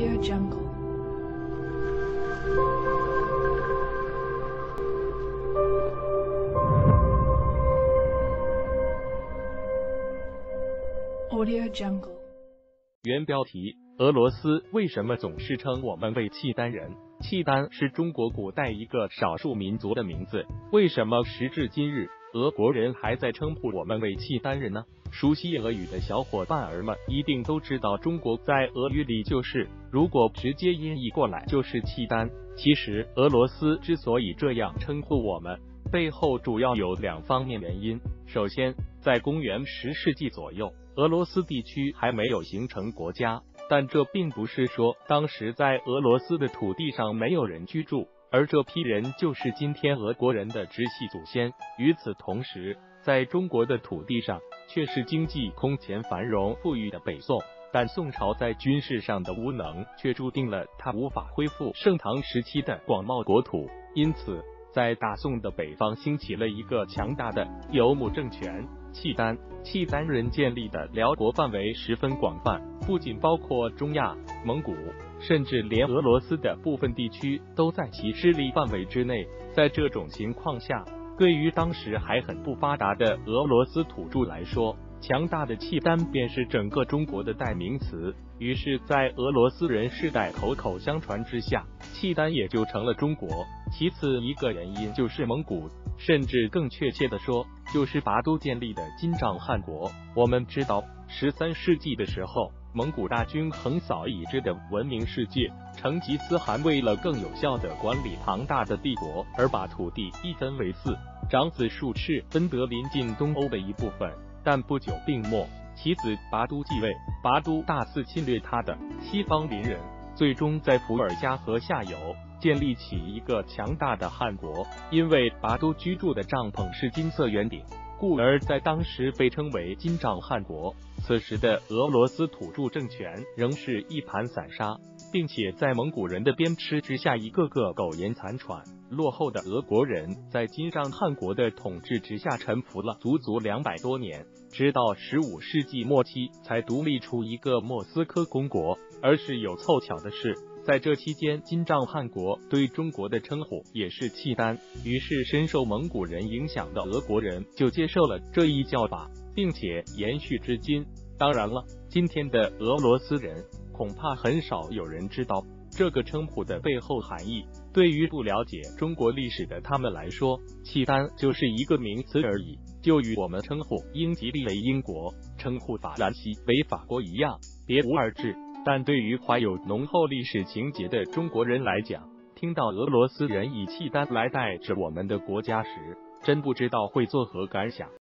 Audio Jungle. Audio Jungle. 原标题：俄罗斯为什么总是称我们为契丹人？契丹是中国古代一个少数民族的名字，为什么时至今日，俄国人还在称呼我们为契丹人呢？熟悉俄语的小伙伴儿们一定都知道，中国在俄语里就是，如果直接音译过来就是契丹。其实俄罗斯之所以这样称呼我们，背后主要有两方面原因。首先，在公元10世纪左右，俄罗斯地区还没有形成国家，但这并不是说当时在俄罗斯的土地上没有人居住，而这批人就是今天俄国人的直系祖先。与此同时，在中国的土地上却是经济空前繁荣富裕的北宋，但宋朝在军事上的无能却注定了它无法恢复盛唐时期的广袤国土，因此在大宋的北方兴起了一个强大的游牧政权契丹。契丹人建立的辽国范围十分广泛，不仅包括中亚、蒙古，甚至连俄罗斯的部分地区都在其势力范围之内。在这种情况下，对于当时还很不发达的俄罗斯土著来说，强大的契丹便是整个中国的代名词。于是在俄罗斯人世代口口相传之下，契丹也就成了中国。其次一个原因就是蒙古，甚至更确切的说，就是拔都建立的金帐汗国。我们知道13世纪的时候，蒙古大军横扫已知的文明世界，成吉思汗为了更有效地管理庞大的帝国，而把土地一分为4，长子术赤分得临近东欧的一部分，但不久病没，其子拔都继位，拔都大肆侵略他的西方邻人，最终在伏尔加河下游建立起一个强大的汗国。因为拔都居住的帐篷是金色圆顶，故而在当时被称为金帐汗国。此时的俄罗斯土著政权仍是一盘散沙，并且在蒙古人的鞭笞之下一个个苟延残喘。落后的俄国人在金帐汗国的统治之下臣服了足足200多年，直到15世纪末期才独立出一个莫斯科公国。而是有凑巧的是，在这期间金帐汗国对中国的称呼也是契丹，于是深受蒙古人影响的俄国人就接受了这一叫法，并且延续至今。当然了，今天的俄罗斯人恐怕很少有人知道这个称呼的背后含义。对于不了解中国历史的他们来说，契丹就是一个名词而已，就与我们称呼英吉利为英国，称呼法兰西为法国一样，别无二致。但对于怀有浓厚历史情节的中国人来讲，听到俄罗斯人以契丹来代指我们的国家时，真不知道会作何感想。